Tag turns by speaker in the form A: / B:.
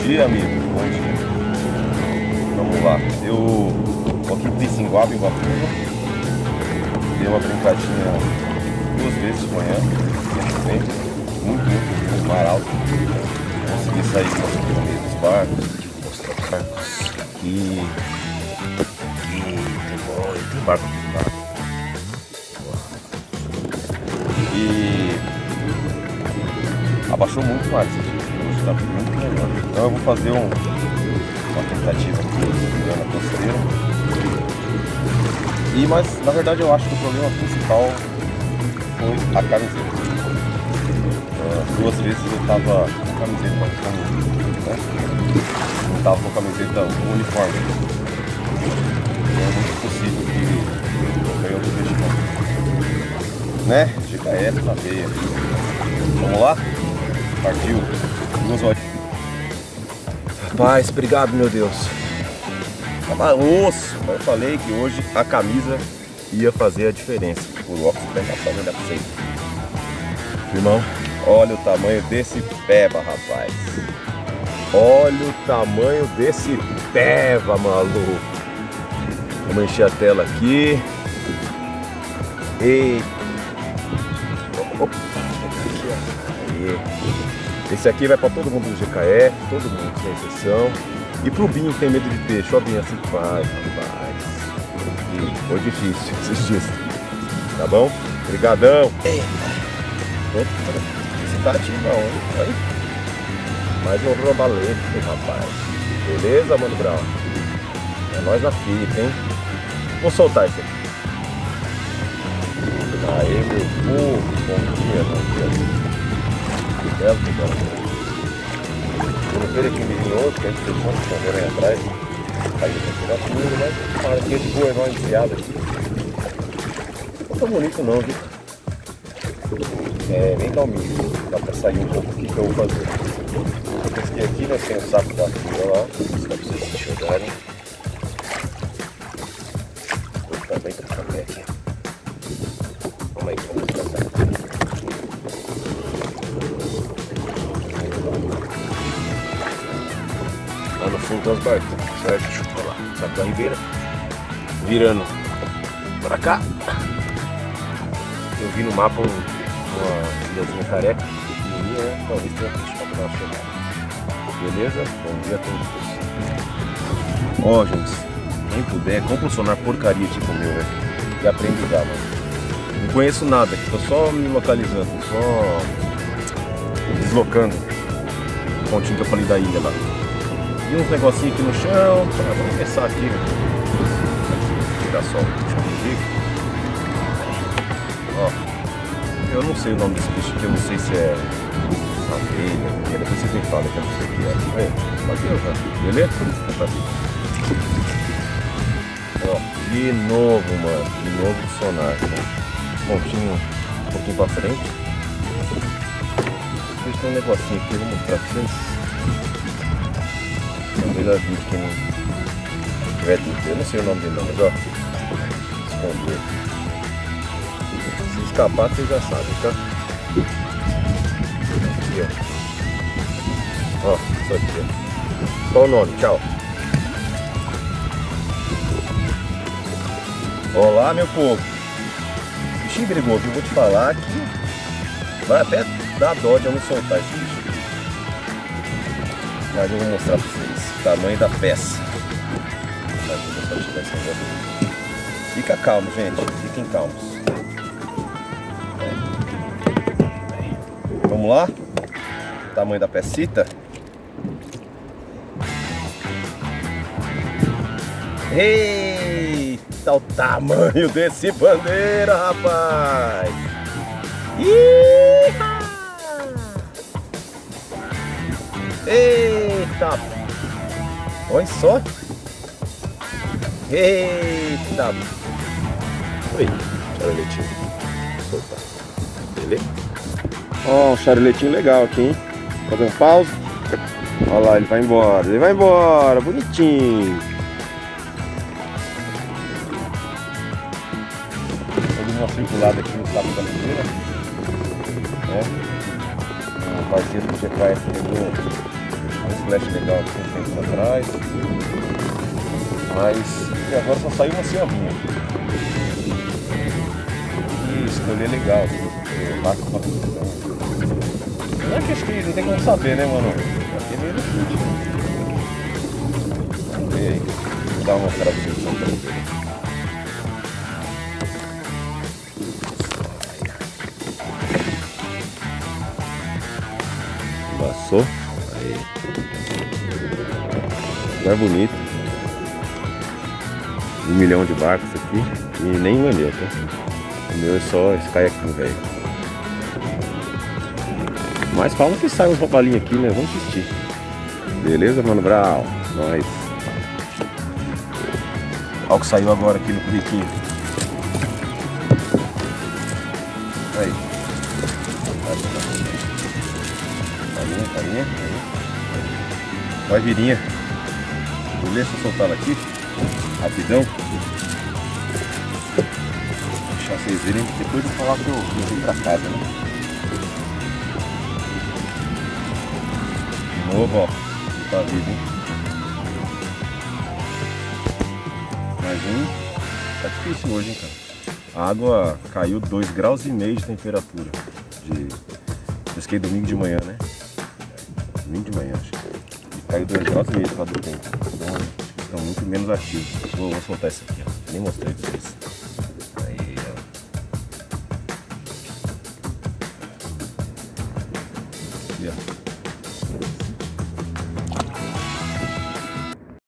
A: dia, amigo. Bom dia. Vamos lá. Eu tô aqui em Pissinguaba, em Ubatuba. Dei uma brincadinha 2 vezes de manhã. Sempre. Muito mar alto. Consegui sair no meio dos barcos. Mostrar os barcos. Aqui. Tem barco aqui lá. E abaixou muito o mar esse dia. Hoje tá muito melhor. Então eu vou fazer uma tentativa aqui na costeira. Mas na verdade eu acho que o problema principal foi a camiseta. 2 vezes eu tava com a camiseta, mas não tava com a camiseta uniforme. Então é muito possível que eu ganhe outro vestimento. Né? GKF na veia. Vamos lá? Partiu. 2 horas. Rapaz, obrigado, meu Deus. Tava osso. Eu falei que hoje a camisa ia fazer a diferença. Por óculos bem passado ainda pra vocês. Irmão, olha o tamanho desse peba, rapaz. Olha o tamanho desse peba, maluco. Vamos encher a tela aqui. Eita. Opa. Aí. Esse aqui vai para todo mundo do GKF, todo mundo sem exceção. E pro Binho que tem medo de peixe, ó Binho, assim que faz, rapaz. E foi difícil esses dias. Tá bom? Obrigadão. Você tá ativão, hein? Aí. Mais um robalete, rapaz. Beleza, Mano Brown? É nóis na fita, hein? Vou soltar esse aqui. Aê, meu povo. Bom dia, bom dia. Que belo, que belo. Segunda-feira aqui em outro, que a gente fez um monte de candeira aí atrás. Aí eu vou pegar tudo, mas uma araquinha de boa, não enfiada aqui. Não tá bonito não, viu? É bem calminho. Dá pra sair um pouco aqui que eu vou fazer. Eu pesquei aqui, né? Tem o saco da fila lá. Dá pra vocês enxergarem. Eu também tô com café aqui. Vamos aí, vamos tratar. Lá no fundo tem os barcos, certo? Olha lá, saco da Ribeira. Virando pra cá. Eu vi no mapa uma ilhazinha careca, pequenininha, né? Talvez tenha peixe pra dar uma chegada. Beleza? Bom dia a todos. Ó, gente, quem puder, compra um sonar porcaria tipo o meu, velho. E aprende a usar, mano. Não conheço nada aqui, tô só me localizando, só deslocando o pontinho que eu falei da ilha lá. E uns negocinhos aqui no chão, vamos começar aqui, né? Tirar só o chão do bico. Ó, eu não sei o nome desse bicho aqui, eu não sei se é abelha, depois vocês me falam que eu não sei o que é. Aí, bateu já, beleza? Ó, de novo, mano, de novo o sonar, né? Pontinho um pouquinho pra frente. Tem um negocinho aqui, eu vou mostrar pra vocês. Talvez a vídeo que não tiver dúvida, eu não sei o nome dele não, mas ó, esconder. Se escapar vocês já sabem, tá? Aqui, ó. Ó, isso aqui, ó. Qual o nome? Tchau. Olá, meu povo. Bichinho perigoso, eu vou te falar que vai até dar dó de eu não soltar esse bicho aqui. Mas eu vou mostrar pra vocês o tamanho da peça. Fica calmo, gente. Fiquem calmos. Vamos lá? O tamanho da pecita. Eita, o tamanho desse bandeira, rapaz! Iha! Eita! Olha só! Eita! Oi, charaletinho. Vou soltar. Beleza? Ó, um charaletinho legal aqui, hein? Fazer um pause. Olha lá, ele vai embora, bonitinho. Vou dar uma circulada aqui no saco da bandeira. Um parceiro do GKF pegou esse flash legal aqui um tempo atrás. Mas agora só saiu uma senhorinha. E escolher legal. Não é que acho que não tem como saber, né, mano? Aqui é meio difícil. Vamos ver aí. Vou dar uma mostrada pra vocês. Passou. Aí. Lugar bonito. 1 milhão de barcos aqui. E nenhum é meu, tá? O meu é só esse caiaquinho, velho. Mas falam que sai uns roubalinhos aqui, né? Vamos assistir. Beleza, Mano Brown? Nós. Olha o que saiu agora aqui no curriquinho. Aí. Carinha. Vai virinha. Beleza, vou soltar ela aqui. Rapidão. Deixar vocês verem depois de falar que eu vim pra casa, né? De novo, ó. Tá vivo, hein? Mais um. Tá difícil hoje, hein, cara. A água caiu 2,5 graus de temperatura. Pesquei domingo de manhã, né? Domingo de manhã, acho. E caiu 2,5 graus por causa do tempo. Então, estão muito menos ativos. Vou soltar esse aqui, ó. Nem mostrei pra vocês.